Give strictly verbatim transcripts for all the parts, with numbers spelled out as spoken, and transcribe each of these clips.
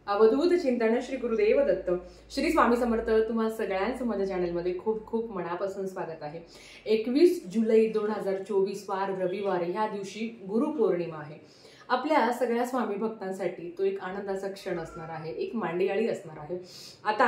अवधूत चिंतन श्री गुरुदेव दत्त श्री स्वामी समर्थ तुम्हा सगळ्यांचं माझ्या चॅनलमध्ये खूप खूप मनापासून स्वागत आहे। एकवीस जुलै दोन हजार चोवीस वार रविवार ह्या दिवशी गुरुपौर्णिमा आहे। आपल्या सगळ्या स्वामी भक्तांसाठी तो एक आनंदाचा क्षण असणार आहे, एक मांडियाळी असणार आहे। आता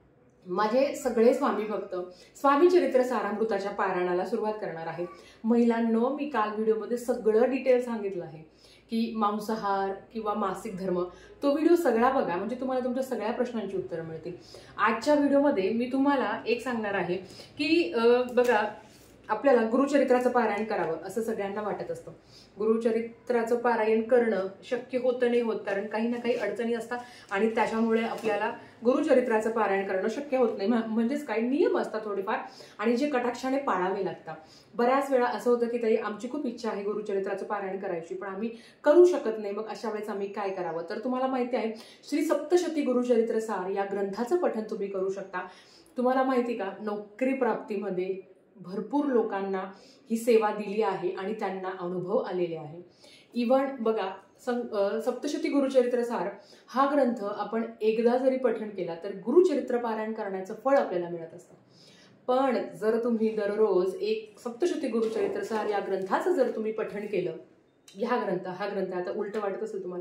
माझे सगळे स्वामी भक्त स्वामी चरित्र सारामृताच्या पारायणाला सुरुवात करणार आहेत। महिलांनो, मी काल व्हिडिओमध्ये सगळं डिटेल सांगितलं आहे की मांसाहार किंवा मासिक धर्म, तो व्हिडिओ सगळा बघा, म्हणजे तुम्हाला तुमच्या सगळ्या प्रश्नांची उत्तरं मिळतील। आजच्या व्हिडिओमध्ये मी तुम्हाला एक सांगणार आहे की बघा, आपल्याला गुरुचरित्राचं पारायण करावं असं सगळ्यांना वाटत असतं। गुरुचरित्राचं पारायण करणं शक्य होतं नाही होत, कारण काही ना काही अडचणी असतात आणि त्याच्यामुळे आपल्याला गुरुचरित्राचं पारायण करणं शक्य होत नाही। म्हणजेच काही नियम असतात थोडेफार आणि जे कटाक्षाने पाळावे लागतात। बऱ्याच वेळा असं होतं की ताई आमची खूप इच्छा आहे गुरुचरित्राचं पारायण करायची, पण आम्ही करू शकत नाही, मग अशा वेळेस आम्ही काय करावं? तर तुम्हाला माहिती आहे श्री सप्तशती गुरुचरित्र सार या ग्रंथाचं पठण तुम्ही करू शकता। तुम्हाला माहिती का, नोकरी प्राप्तीमध्ये भरपूर लोकांना ही सेवा दिली आहे आणि त्यांना अनुभव आलेले आहे। इव्हन बघा, सप्तशती गुरुचरित्र सार हा ग्रंथ आपण एकदा जरी पठण केला तर गुरुचरित्र पारायण करण्याचं फळ आपल्याला मिळत असतं। पण जर तुम्ही दररोज एक सप्तशती गुरुचरित्र सार या ग्रंथाचं जर तुम्ही पठण केलं, ह्या ग्रंथ हा ग्रंथ आता उलट वाटत असेल तुम्हाला,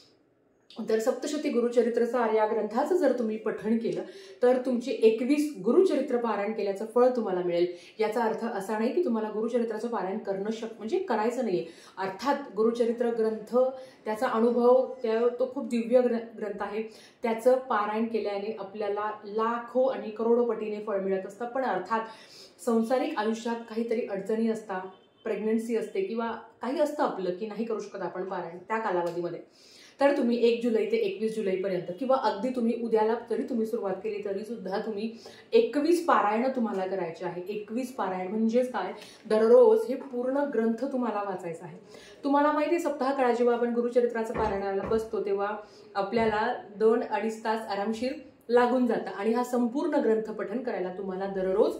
तर सप्तशती गुरुचरित्र सार या ग्रंथाचं जर तुम्ही पठण केलं तर तुमची एकवीस गुरुचरित्र पारायण केल्याचं फळ तुम्हाला मिळेल। याचा अर्थ असा नाही की तुम्हाला गुरुचरित्राचं पारायण करणं शक्य म्हणजे करायचं नाहीये। अर्थात गुरुचरित्र ग्रंथ त्याचा अनुभव त्या तो खूप दिव्य ग्रंथ आहे, त्याचं पारायण केल्याने आपल्याला लाखो आणि करोडोपटीने फळ मिळत असतं। पण अर्थात संसारिक आयुष्यात काहीतरी अडचणी असतात, प्रेग्नन्सी असते किंवा काही असतं आपलं की नाही करू शकत आपण पारायण त्या कालावधीमध्ये, तर तुम्ही एक जुलै ते एकवीस जुलैपर्यंत किंवा अगदी तुम्ही उद्याला जरी तुम्ही सुरुवात केली तरी सुद्धा तुम्ही एकवीस पारायण तुम्हाला करायचे आहे। एकवीस पारायण म्हणजेच काय, दररोज हे पूर्ण ग्रंथ तुम्हाला वाचायचा आहे। तुम्हाला माहिती आहे सप्ताह काळा जेव्हा आपण गुरुचरित्राचं पारायणाला बसतो तेव्हा आपल्याला दोन अडीच तास आरामशीर लागून जातं आणि हा संपूर्ण ग्रंथ पठण करायला तुम्हाला दररोज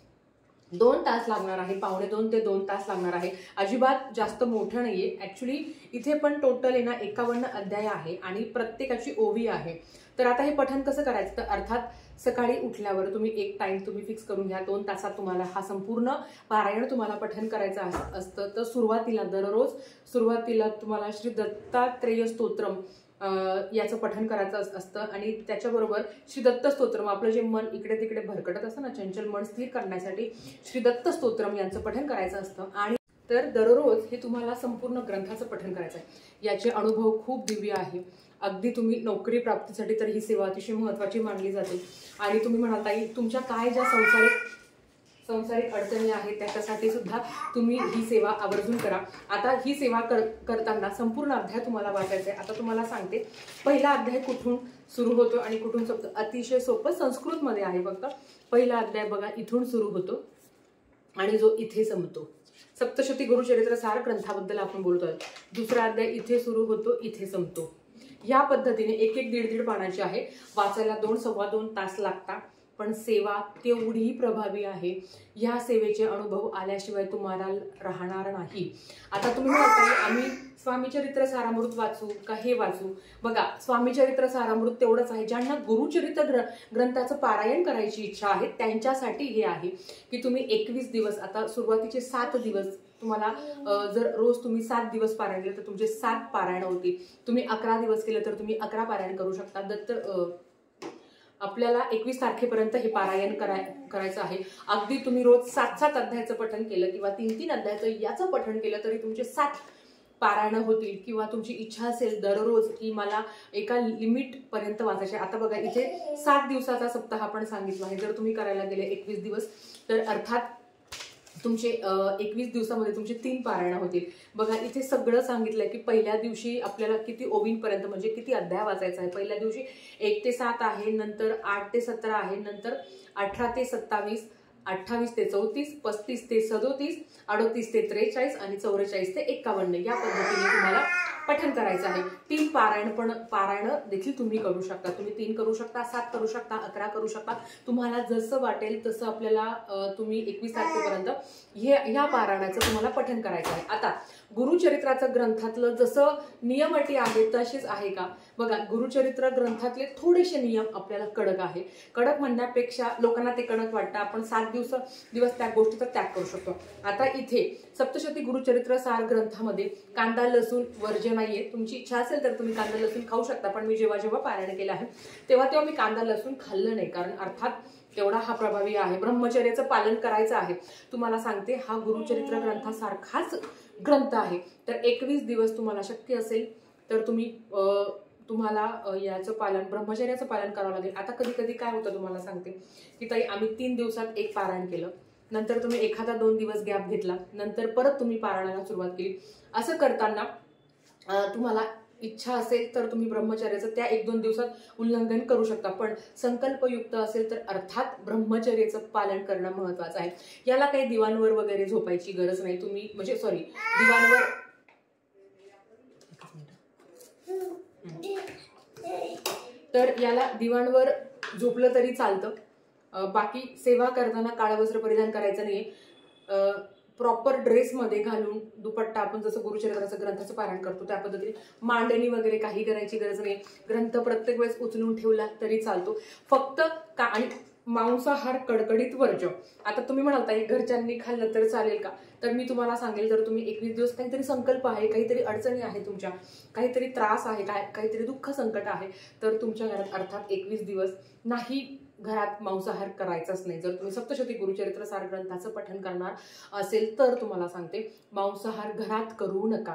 दोन तास लागणार आहे, पावणे दोन ते दोन तास लागणार आहे। अजिबात जास्त मोठं नाहीये। ऍक्च्युली इथे पण टोटल आहे ना एकावन्न अध्याय आहे आणि प्रत्येकाची ओवी आहे। तर आता हे पठण कसं करायचं, तर अर्थात सकाळी उठल्यावर तुम्ही एक टाइम तुम्ही फिक्स करून घ्या, दोन तासात तुम्हाला हा संपूर्ण पारायण तुम्हाला पठण करायचं असतं। तर सुरुवातीला दररोज सुरुवातीला तुम्हाला श्री दत्तात्रेय स्तोत्रम याचं पठण करायचं असतं आणि त्याच्याबरोबर श्री दत्त स्तोत्रम, आपलं जे मन इकडे तिकडे भरकटत असतं ना, चंचल मन स्थिर करण्यासाठी श्री दत्त स्तोत्रम यांचं पठण करायचं असतं। आणि तर दररोज हे तुम्हाला संपूर्ण ग्रंथाचं पठण करायचं आहे। याचे अनुभव खूप दिव्य आहे। अगदी तुम्ही नोकरी प्राप्तीसाठी तर ही सेवा अतिशय महत्त्वाची मानली जाते। आणि तुम्ही म्हणाल ताई तुमच्या काय ज्या संसारिक संसारिक अडचणी आहेत त्याच्यासाठी सुद्धा तुम्ही ही सेवा आवर्जून करा। आता ही सेवा कर करताना संपूर्ण अध्याय तुम्हाला वाचायचा आहे। आता तुम्हाला सांगते पहिला अध्याय कुठून सुरू होतो आणि कुठून संपतो। अतिशय सोपं संस्कृतमध्ये आहे फक्त। पहिला अध्याय बघा इथून सुरू होतो आणि जो इथे संपतो। सप्तशती गुरुचरित्र सार ग्रंथाबद्दल आपण बोलतो आहोत। दुसरा अध्याय इथे सुरू होतो, इथे संपतो। या पद्धतीने एक एक दीड दीड पानाची आहे, वाचायला दोन सव्वा दोन तास लागतात, पण सेवा तेवढी प्रभावी आहे। या सेवेचे अनुभव आल्याशिवाय तुम्हाला राहणार नाही। आता तुम्ही म्हणताय आम्ही स्वामी चरित्र सारामृत वाचू का हे वाचू? बघा, स्वामी चरित्र सारामृत तेवढंच आहे, ज्यांना गुरुचरित्र ग्र ग्रंथाचं पारायण करायची इच्छा आहे त्यांच्यासाठी हे आहे की तुम्ही एकवीस दिवस, आता सुरुवातीचे सात दिवस तुम्हाला जर रोज तुम्ही सात दिवस पारायण केलं तर तुमचे सात पारायण होतील। तुम्ही अकरा दिवस केलं तर तुम्ही अकरा पारायण करू शकता। दत्त आपल्याला एकवीस तारखेपर्यंत हे पारायण कराय करायचं आहे। अगदी तुम्ही रोज सात सात अध्यायाचं पठण केलं किंवा तीन तीन अध्यायाचं याचं पठण केलं तरी तुमचे सात पारायण होतील। किंवा तुमची इच्छा असेल दररोज की मला एका लिमिट पर्यंत वाचायचे, आता बघा इथे सात दिवसाचा सप्ताह आपण सांगितला आहे। जर तुम्ही करायला गेले एकवीस दिवस तर अर्थात तुमचे एकवीस दिवसामध्ये तुमचे तीन पारायण होतील। बघा इथे सगळं सांगितलंय की पहिल्या दिवशी आपल्याला किती ओवींपर्यंत म्हणजे किती अध्याय वाचायचा आहे। पहिल्या दिवशी एक ते सात आहे, नंतर आठ ते सतरा आहे, नंतर अठरा ते सत्तावीस, अठ्ठावीस ते चौतीस, पस्तीस ते सदोतीस, अडोतीस ते त्रेचाळीस आणि चौवेचाळीस ते एक्कावन्न या पद्धतीने तुम्हाला पठण करायचं आहे। तीन पारायण पण पारायण देखील तुम्ही करू शकता. तुम्ही तीन करू शकता, सात करू शकता, अकरा करू शकता. तुम्हाला जसं वाटेल तसं आपल्याला तुम्ही एकवीस तारखेपर्यंत हे ह्या पारायणाचं तुम्हाला पठण करायचं आहे. आता गुरुचरित्राचं ग्रंथातलं जसं नियम अटी आहे तशीच आहे का? बघा, गुरुचरित्र ग्रंथातले थोडेसे नियम आपल्याला कडक आहे. कडक म्हणण्यापेक्षा लोकांना ते कडक वाटतं. आपण सात दिवस दिवस त्या गोष्टीचा त्याग करू शकतो. आता इथे सप्तशती गुरुचरित्र सार ग्रंथामध्ये कांदा लसूण वर्ज्य नाहीये. तुमची इच्छा असेल तर तुम्ही कांदा लसूण खाऊ शकता, पण मी जेव्हा जेव्हा पारायण केलं आहे तेव्हा तेव्हा मी कांदा लसूण खाल्लं नाही, कारण अर्थात तेवढा हा प्रभावी आहे. ब्रह्मचर्याचं पालन करायचं आहे. तुम्हाला सांगते, हा गुरुचरित्र ग्रंथासारखाच ग्रंथ आहे. तर एकवीस दिवस तुम्हाला शक्य असेल तर तुम्ही तुम्हाला याचं पालन, ब्रह्मचर्याचं पालन करावं लागेल. आता कधी कधी काय होतं तुम्हाला सांगते की ताई, आम्ही तीन दिवसात एक पारायण केलं, नंतर तुम्ही एखादा दोन दिवस गॅप घेतला, नंतर परत तुम्ही पारायणाला सुरुवात केली. असं करताना तुम्हाला इच्छा असेल तर तुम्ही ब्रह्मचर्याचं त्या एक दोन दिवसात उल्लंघन करू शकता. पण संकल्पयुक्त असेल तर अर्थात ब्रह्मचर्याचं पालन करणं महत्वाचं आहे. याला काही दिवाणवर वगैरे झोपायची गरज नाही. तुम्ही म्हणजे सॉरी दिवाणवर तर याला दिवाणवर झोपलं तरी चालतं. बाकी सेवा करताना काळं वस्त्र परिधान करायचं नाहीये. प्रॉपर ड्रेसमध्ये घालून दुपट्टा, आपण जसं गुरुचरित्राचं ग्रंथाचं पारायण करतो त्या पद्धतीने मांडणी वगैरे काही करायची गरज नाही. ग्रंथ प्रत्येक वेळेस उचलून ठेवला तरी चालतो. फक्त का आणि मांसाहार कडकडीत वर्ज्य. आता तुम्ही म्हणाल ताई, घरच्यांनी खाल्लं तर चालेल का? तर मी तुम्हाला सांगेल, जर तुम्ही एकवीस दिवस काहीतरी संकल्प आहे, काहीतरी अडचणी आहे, तुमच्या काहीतरी त्रास आहे, काय काहीतरी दुःख संकट आहे, तर तुमच्या घरात अर्थात एकवीस दिवस नाही घरात मांसाहार करायचाच नाही. जर तुम्ही सप्तशती गुरुचरित्र सार ग्रंथाचं पठण करणार असेल तर तुम्हाला सांगते, मांसाहार घरात करू नका.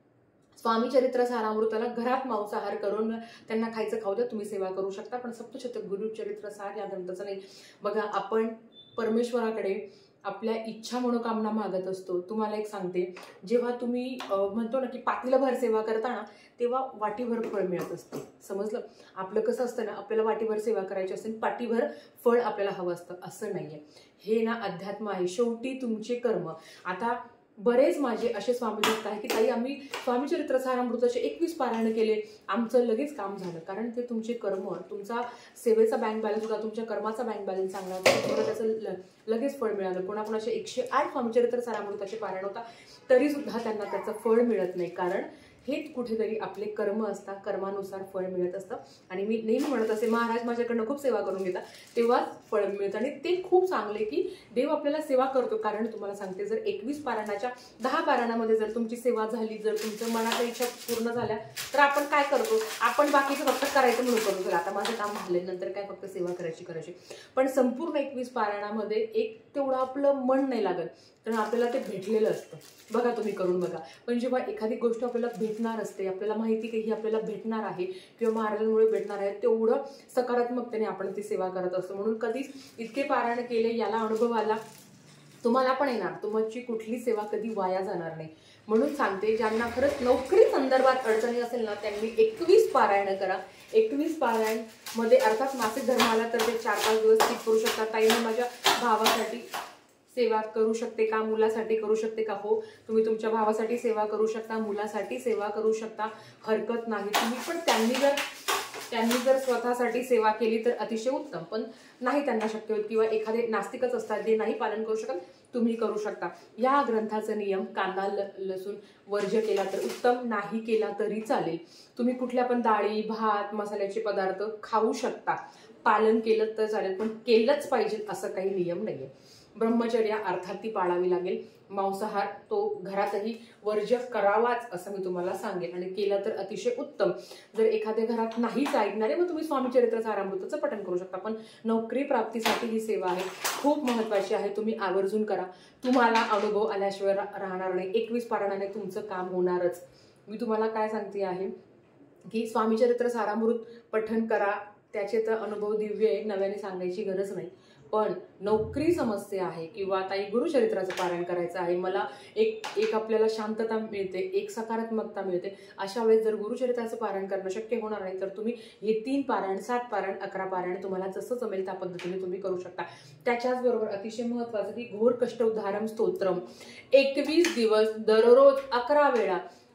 स्वामी चरित्र सारामृताला घरात मांसाहार करून त्यांना खायचं खाऊ द्या, तुम्ही सेवा करू शकता, पण सप्तशती गुरुचरित्र सार या ग्रंथाचं नाही. बघा, आपण परमेश्वराकडे आपल्या इच्छा मनोकामना मागत असतो. तुम्हाला एक सांगते, जेव्हा तुम्ही म्हणतो ना की पातीलभर सेवा करताना तेव्हा वाटीभर फळ मिळत असतं. समजलं? आपलं कसं असतं ना, आपल्याला वाटीभर सेवा करायची असेल, पाटीभर फळ आपल्याला हवं असतं, असं नाहीये. हे ना अध्यात्म आहे. शेवटी तुमचे कर्म. आता बरेच माझे असे स्वामी भक्त आहे की ताई, आम्ही स्वामी चरित्र सारामृताचे एकवीस पारायण केले, आमचं लगेच काम झालं. कारण ते तुमचे कर्म, तुमचा सेवेचा बँक बॅलन्स होता, तुमच्या कर्माचा बँक बॅलन्स चांगला होता, तुम्हाला त्याचं लगेच फळ मिळालं. कोणाकोणाचे एकशे आठ स्वामी चरित्र सारामृताचे पारायण होता तरी सुद्धा त्यांना त्याचं फळ मिळत नाही. कारण हेच कुठेतरी आपले कर्म असतात, कर्मानुसार फळ मिळत असतं. आणि मी नेहमी म्हणत असे, महाराज माझ्याकडनं खूप सेवा करून घेतात तेव्हाच फळ मिळतं. आणि ते खूप चांगले की देव आपल्याला सेवा करतो. कारण तुम्हाला सांगते, जर एकवीस पारायणाच्या दहा पारायणामध्ये जर तुमची सेवा झाली, जर तुमचं मनाच्या इच्छा पूर्ण झाल्या, तर आपण काय करतो, आपण बाकीचं फक्त करायचं म्हणून करतो. आता माझं काम झालं, नंतर काय फक्त सेवा करायची करायची पण संपूर्ण एकवीस पारायणामध्ये एक तेवढं आपलं मन नाही लागत, कारण आपल्याला ते भेटलेलं असतं. बघा, तुम्ही करून बघा. पण जेव्हा एखादी गोष्ट आपल्याला भेटणार असते, आपल्याला माहिती की ही आपल्याला भेटणार आहे किंवा महाराजांमुळे भेटणार आहे, तेवढं सकारात्मकतेने आपण ती सेवा करत असतो. म्हणून कधीच इतके पारायण केले, याला अनुभव आला, तुम्हाला पण येणार. तुमची कुठली सेवा कधी वाया जाणार नाही. म्हणून सांगते, ज्यांना खरंच नोकरी संदर्भात अडचणी असेल ना, त्यांनी एकवीस पारायण करा. एकवीस पारायण मध्ये अर्थात मासिक धर्म आला तर ते चार पाच दिवस स्किप करू शकता. ताई, मी माझ्या भावासाठी सेवा करू शकते का, मुलासाठी करू शकते का? हो, तुम्ही तुमच्या भावासाठी सेवा करू शकता, मुलासाठी सेवा करू शकता, हरकत नाही. तुम्ही पण त्यांनी जर त्यांनी जर स्वतःसाठी सेवा केली तर अतिशय उत्तम. पण नाही त्यांना शक्य होत, किंवा एखादे नास्तिकच असतात जे नाही पालन करू शकत, तुम्ही करू शकता. या ग्रंथाचा नियम, कांदा लसूण वर्ज्य केला तर उत्तम, नाही केला तरी चालेल. तुम्ही कुठल्या पण डाळी, भात, मसाल्याचे पदार्थ खाऊ शकता, पालन केलं तर चालेल, पण केलंच पाहिजे असं काही नियम नाहीये. ब्रह्मचर्या अर्थात ती पाळावी लागेल. मांसाहार तो घरातही वर्ज्य करावाच असं मी तुम्हाला सांगेन, आणि केला तर अतिशय उत्तम. जर एखाद्या घरात नाहीच ऐकणारे, मग तुम्ही स्वामी चरित्र सारामृताचं पठण करू शकता. पण नोकरी प्राप्तीसाठी ही सेवा आहे, खूप महत्वाची आहे. तुम्ही आवर्जून करा. तुम्हाला अनुभव आल्याशिवाय राहणार नाही. एकवीस पारायणाने तुमचं काम होणारच. मी तुम्हाला काय सांगते आहे की स्वामी चरित्र सारामृत पठण करा, त्याचे तर अनुभव दिव्य आहे, नव्याने सांगायची गरज नाही. पण नोकरी समस्या आहे किंवा ताई गुरुचरित्राचं पारायण करायचं आहे, मला एक एक आपल्याला शांतता मिळते, एक सकारात्मकता मिळते, अशा वेळेस जर गुरुचरित्राचं पारायण करणं शक्य होणार नाही तर तुम्ही हे तीन पारायण, सात पारायण, अकरा पारायण तुम्हाला जसं जमेल त्या पद्धतीने तुम्ही करू शकता. त्याच्याच बरोबर अतिशय महत्त्वाचं की घोर कष्ट उद्धारम स्तोत्रम एकवीस दिवस दररोज अकरा वेळा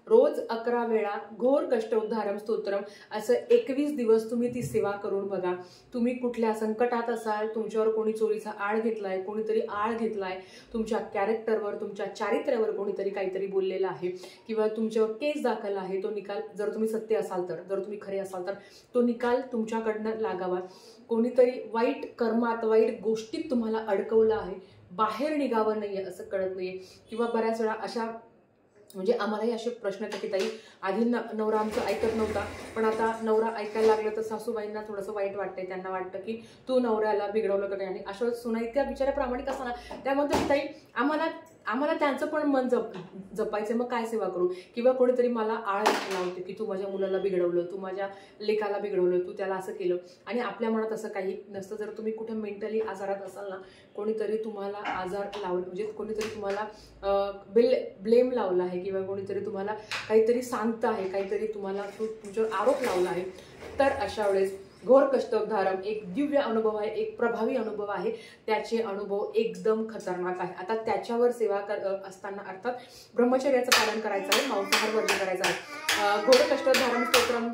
रोज अकरा वेळा घोर कष्टोद्धारम स्तोत्रम असं एकवीस दिवस तुम्ही ती सेवा करून बघा. तुम्ही कुठल्या संकटात असाल, तुमच्यावर कोणी चोरीचा आळ घेतलाय, कोणीतरी आळ घेतलाय, तुमच्या कॅरेक्टरवर, तुमच्या चारित्र्यावर कोणीतरी काहीतरी बोललेलं आहे, किंवा तुमच्यावर केस दाखल आहे, तो निकाल जर तुम्ही सत्य असाल तर, जर तुम्ही खरे असाल तर तो निकाल तुमच्याकडनं लागावा. कोणीतरी वाईट कर्मात, वाईट गोष्टीत तुम्हाला अडकवलं आहे, बाहेर निघावं नाहीये असं कळत नाहीये. किंवा बऱ्याच वेळा अशा म्हणजे आम्हालाही असे प्रश्न येतात की ताई आधी न नवरा आमचं ऐकत नव्हता, पण आता नवरा ऐकायला लागलं तर सासूबाईंना थोडंसं वाईट वाटतंय, त्यांना वाटतं की तू नवऱ्याला बिघडवलं का नाही. आणि अशा सुना इतक्या बिचाऱ्या प्रामाणिक असताना त्या म्हणतात ताई आम्हाला आम्हाला त्यांचं पण मन जप जपायचं, मग काय सेवा करू. किंवा कोणीतरी मला आळ लावते की तू माझ्या मुलाला बिघडवलं, तू माझ्या लेकाला बिघडवलं, तू त्याला असं केलं. आणि आपल्या मनात असं काही नसतं. जर तुम्ही कुठे मेंटली आजारात असाल ना, कोणीतरी तुम्हाला आजार लावलं म्हणजे कोणीतरी तुम्हाला बिल ब्लेम लावला आहे, किंवा कोणीतरी तुम्हाला काहीतरी सांगतं आहे, काहीतरी तुम्हाला तुमच्यावर आरोप लावला आहे, तर अशा वेळेस घोर कष्टोद्धारम एक दिव्य अनुभव आहे, एक प्रभावी अनुभव आहे. त्याचे अनुभव एकदम खतरनाक आहे. आता त्याच्यावर सेवा कर असताना अर्थात ब्रह्मचर्याचं पालन करायचं आहे, मांसाहार वर्ज करायचा आहे. घोर कष्टोद्धारम स्तोत्रम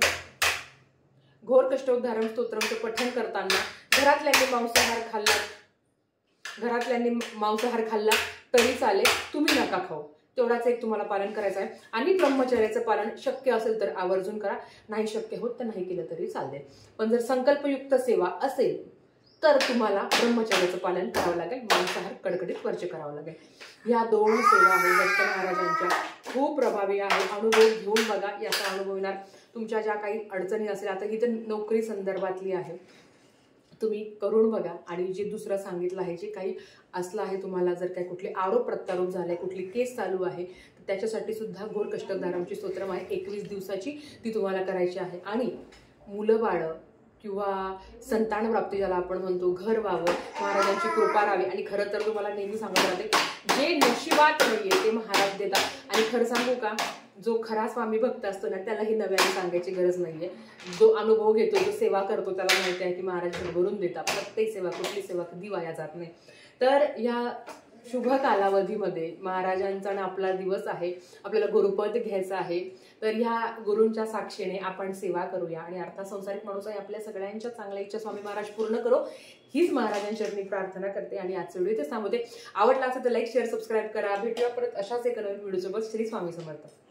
घोर कष्टोद्धारम स्तोत्रमचं पठण करताना घरातल्यांनी मांसाहार खाल्ला घरातल्यांनी मांसाहार खाल्ला तरी चालेल, तुम्ही नका खाऊ, तेवढाच एक तुम्हाला पालन करायचं आहे. आणि ब्रह्मचर्याचं पालन शक्य असेल तर आवर्जून करा, नाही शक्य होत तर नाही केलं तरी चालेल. पण जर संकल्पयुक्त सेवा असेल तर तुम्हाला ब्रह्मचर्याचं पालन करावं लागेल, मांसाहार कडकडीत वर्ज करावं लागेल. या दोन सेवा आहेत दत्त महाराजांच्या, खूप प्रभावी आहे. अनुभव घेऊन बघा, याचा अनुभव येणार. तुमच्या ज्या काही अडचणी असेल, आता ही तर नोकरी संदर्भातली आहे, तुम्ही करून बघा. आणि जे दुसरं सांगितलं आहे, जे काही असलं आहे तुम्हाला, जर काही कुठले आरोप प्रत्यारोप झाले, कुठली केस चालू आहे, तर त्याच्यासाठी सुद्धा घोर कष्टोद्धारमची स्तोत्रम आहे, एकवीस दिवसाची ती तुम्हाला करायची आहे. आणि मुलं बाळं किंवा संतान प्राप्ती ज्याला आपण म्हणतो, घर व्हावं, महाराजांची कृपा राहावी. आणि खरं तर तुम्हाला नेहमी सांगत राहते, जे नशिबात नाहीये ते महाराज देतात. आणि खरं सांगू का, जो खरा स्वामी भक्त असतो ना, त्यालाही नव्याने सांगायची गरज नाहीये. जो अनुभव घेतो, जो सेवा करतो, त्याला माहिती आहे की महाराज भरभरून देतात. प्रत्येक सेवा, कुठली सेवा कधी वाया जात नाही. तर या शुभ कालावधीमध्ये महाराजांचा ना आपला दिवस आहे, आपल्याला गुरुपद घ्यायचं आहे. तर ह्या गुरूंच्या साक्षीने आपण सेवा करूया. आणि अर्थात संसारिक माणूस आहे, आपल्या सगळ्यांच्या चांगल्या इच्छा स्वामी महाराज पूर्ण करो, हीच महाराजांच्या चरणी प्रार्थना करते. आणि आजचे व्हिडिओ इथेच थांबवते. आवडला असेल तर लाईक, शेअर, सबस्क्राईब करा. भेटूया परत अशाच एका नवीन व्हिडिओसोबत. श्री स्वामी समर्थ.